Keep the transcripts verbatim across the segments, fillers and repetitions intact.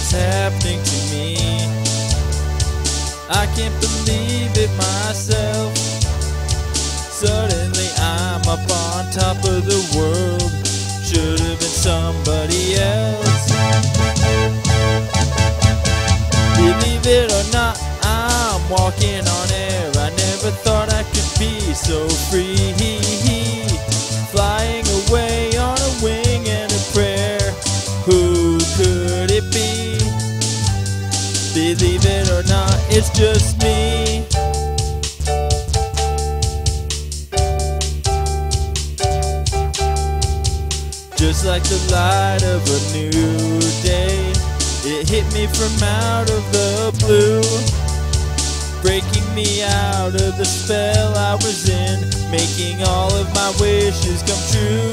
is happening to me. I can't believe it myself. Suddenly I'm up on top of the world. Should have been somebody else. Believe it or not, I'm walking on air. I never thought I could be so free. Flying away on a wing and a prayer. Who could it be? Believe it or not, it's just me. Just like the light of a new day, it hit me from out of the blue, breaking me out of the spell I was in, making all of my wishes come true.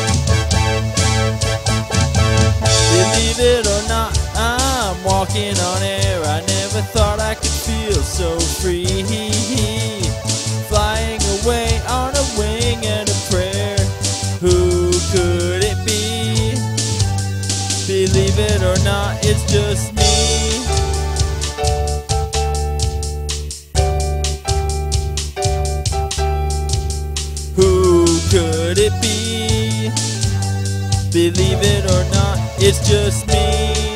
Believe it or not, I'm walking on air. I never thought I could feel so free. Flying away on a wing and a prayer. Who could it be? Believe it or not, it's just me. Who could it be? Believe it or not, it's just me.